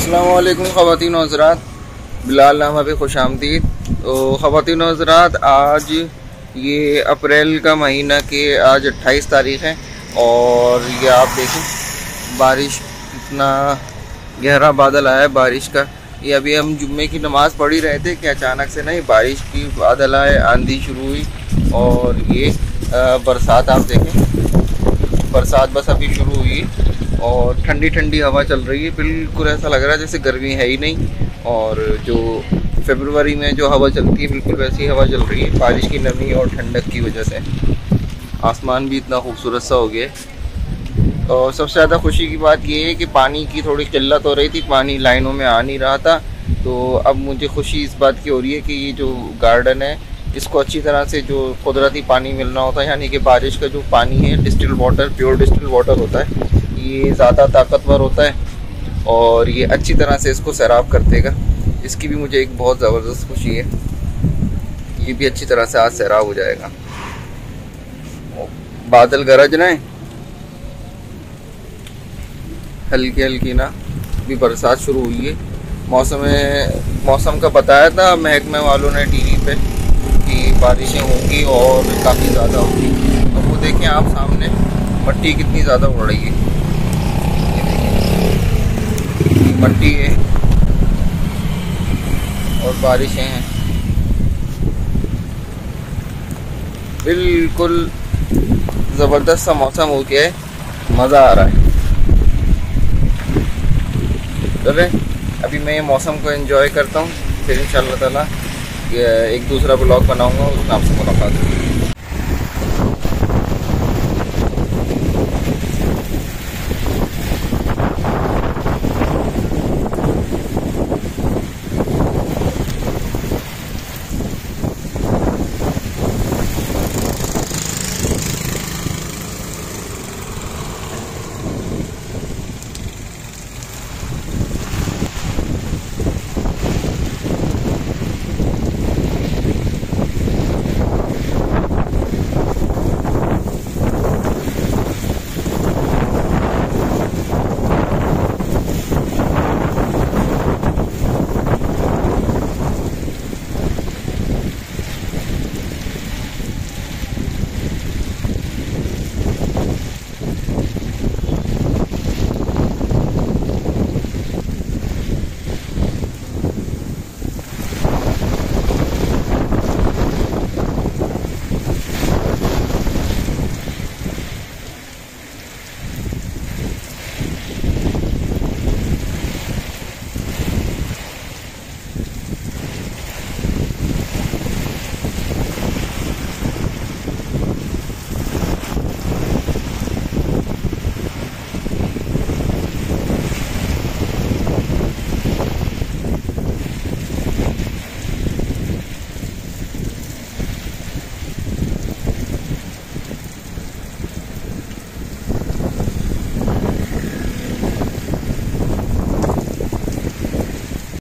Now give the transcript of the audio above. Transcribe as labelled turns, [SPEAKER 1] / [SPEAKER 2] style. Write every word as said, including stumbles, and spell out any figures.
[SPEAKER 1] अस्सलामुअलैकुम ख़वातीन व हज़रात, बिलाल नामा पे खुश आमदीद। तो ख़वातीन व हज़रात, आज ये अप्रैल का महीना के आज अट्ठाईस तारीख़ है और ये आप देखें बारिश कितना गहरा बादल आया है बारिश का। ये अभी हम जुम्मे की नमाज़ पढ़ ही रहे थे कि अचानक से नहीं बारिश की बादल आए, आंधी शुरू हुई और ये बरसात आप देखें, बरसात बस अभी शुरू हुई और ठंडी ठंडी हवा चल रही है। बिल्कुल ऐसा लग रहा है जैसे गर्मी है ही नहीं, और जो फरवरी में जो हवा चलती है बिल्कुल वैसी हवा चल रही है बारिश की नमी और ठंडक की वजह से। आसमान भी इतना खूबसूरत सा हो गया है। और सबसे ज़्यादा खुशी की बात ये है कि पानी की थोड़ी किल्लत हो रही थी, पानी लाइनों में आ नहीं रहा था। तो अब मुझे खुशी इस बात की हो रही है कि ये जो गार्डन है इसको अच्छी तरह से जो कुदरती पानी मिलना होता है, यानी कि बारिश का जो पानी है distil water, pure distil water होता है, ये ज़्यादा ताकतवर होता है और ये अच्छी तरह से इसको सैराब कर देगा। इसकी भी मुझे एक बहुत ज़बरदस्त खुशी है, ये भी अच्छी तरह से आज सैराब हो जाएगा। बादल गरज रहे हैं हल्की हल्की ना, भी बरसात शुरू हुई है। मौसम मौसम का बताया था महकमे वालों ने टीवी पे कि बारिशें होंगी और काफ़ी ज़्यादा होगी। तो वो देखें आप सामने मट्टी कितनी ज़्यादा उड़ रही है, मट्टी है और बारिशें हैं। बिल्कुल ज़बरदस्त सा मौसम हो गया है, मज़ा आ रहा है। चले अभी मैं ये मौसम को एंजॉय करता हूँ, फिर इंशाअल्लाह ताला एक दूसरा ब्लॉग बनाऊँगा और उसमें आपसे मुलाकात होगी।